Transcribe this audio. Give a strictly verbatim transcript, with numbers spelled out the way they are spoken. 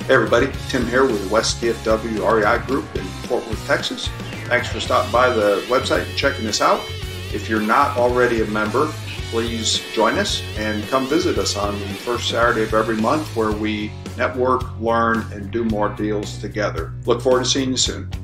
Hey everybody, Tim here with West D F W R E I Group in Fort Worth, Texas. Thanks for stopping by the website and checking us out. If you're not already a member, please join us and come visit us on the first Saturday of every month where we network, learn, and do more deals together. Look forward to seeing you soon.